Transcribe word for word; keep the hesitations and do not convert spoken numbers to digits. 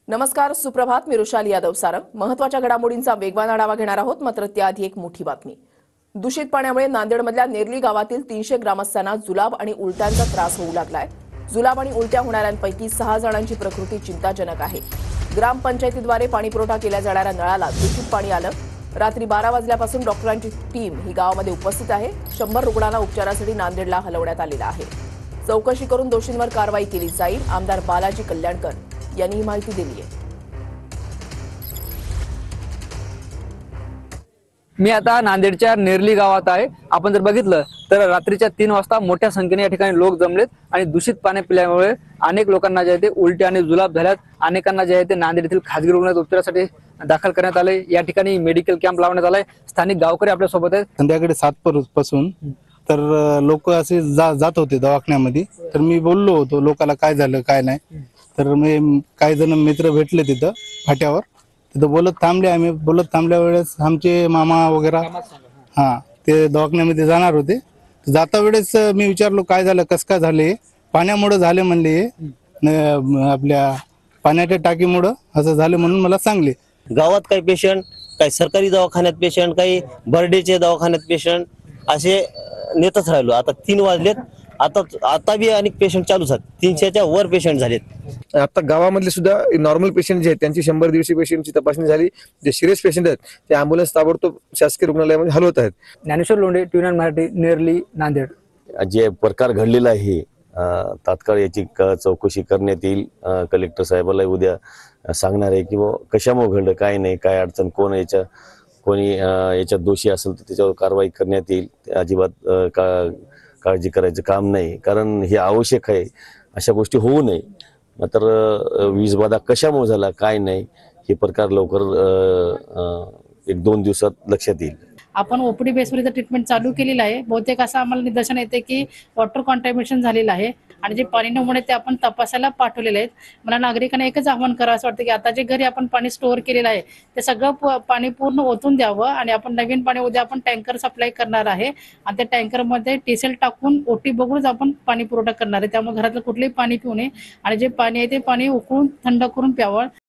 नमस्कार, सुप्रभात. मी रुशाली यादव सारंग. महत्त्वाच्या घडामोडींचा वेगवान आढावा घेणार आहोत. मात्र त्याआधी एक मोठी बातमी. दूषित पाण्यामुळे नांदेडमधल्या नेरली गावातील तीनशे ग्रामस्थांना जुलाब आणि उलट्यांचा त्रास होऊ लागलाय. जुलाब आणि उलट्या होणाऱ्यांपैकी सहा जणांची प्रकृती चिंताजनक आहे. ग्रामपंचायतीद्वारे पाणीपुरवठा केल्या जाणाऱ्या नळाला दूषित पाणी आलं. रात्री बारा वाजल्यापासून डॉक्टरांची टीम ही गावामध्ये उपस्थित आहे. शंभर रुग्णांना उपचारासाठी नांदेडला हलवण्यात आलेलं आहे. चौकशी करून दोषींवर कारवाई केली जाईल. आमदार बालाजी कल्याणकर यांनी ही माहिती दिली आहे. मी आता नांदेडच्या नेरली गावात आहे. आपण जर बघितलं तर रात्रीच्या तीन वाजता मोठ्या संख्येने या ठिकाणी लोक जमलेत आणि दूषित पाणी पिल्यामुळे अनेक लोकांना जे आहे ते उलटी आणि जुलाब झाल्यात. अनेकांना जे आहे ते नांदेड येथील खासगी रुग्णालयात उपचारासाठी दाखल करण्यात आले. या ठिकाणी मेडिकल कॅम्प लावण्यात आलाय. स्थानिक गावकरी आपल्या सोबत आहेत. संध्याकाळी सात पासून तर लोक असे जा, जात होते दवाखान्यामध्ये. तर मी बोललो होतो लोकांना काय झालं काय नाही. तर मी काही जण मित्र भेटले तिथं फाट्यावर. तिथं बोलत थांबले. आम्ही बोलत थांबल्या वेळेस आमचे मामा वगैरे हा ते दवाखान्यामध्ये जाणार होते. जाता वेळेस मी विचारलो काय झालं, कस काय झाले. पाण्यामुळे झाले म्हणले, आपल्या पाण्याच्या टाकीमुळं असं झालं म्हणून मला सांगले. गावात काही पेशंट, काही सरकारी दवाखान्यात पेशंट, काही बर्डेचे दवाखान्यात पेशंट असे नेतच राहिलो. आता तीन वाजलेत. आता आता बी अनेक पेशंट चालूच आहेत. तीनशेच्या वर पेशंट झालेत. आता गावामधले सुद्धा नॉर्मल पेशंट जे आहेत त्यांची शंभर दिवशी पेशंटची तपासणी झाली. जे सिरियस पेशंट आहेत ते अँब्युलन्स ताबडतोब शासकीय रुग्णालयामध्ये हलवत आहेत. ज्ञानेश्वर लोंढे, ट्युन मराठी, नेरली, नांदेड. जे प्रकार घडलेला आहे तात्काळ याची चौकशी करण्यात येईल. कलेक्टर साहेबाला उद्या सांगणार आहे की कशामुळे घडलं, काय नाही, काय अडचण, कोण याच्या कोणी याच्यात दोषी असेल तर त्याच्यावर कारवाई करण्यात येईल. अजिबात का काळजी करायचं काम नाही, कारण हे आवश्यक आहे. अशा गोष्टी होऊ नये. मात्र वीज बाधा कशामुळे झाला, काय नाही, हे प्रकार लवकर एक दोन दिवसात लक्षात येईल. आपण ओपीडी बेसवर ट्रीटमेंट चालू केलेलं आहे. बहुतेक असं आम्हाला निदर्शन येते की वॉटर कॉन्टॅमिनेशन झालेलं आहे आणि जे पाणी नमुने ते आपण तपासायला पाठवलेले आहेत. मला नागरिकांना एकच आवाहन करावं असं वाटतं की आता जे घरी आपण पाणी स्टोअर केलेलं आहे ते सगळं पाणी पूर्ण ओतून द्यावं आणि आपण नवीन पाणी उद्या आपण टँकर सप्लाय करणार आहे आणि त्या टँकरमध्ये टीसेल टाकून ओटी बघूनच आपण पाणी पुरवठा करणार आहे. त्यामुळे घरातलं कुठलंही पाणी पिऊ नये आणि जे पाणी आहे ते पाणी उकळून थंड करून प्यावं.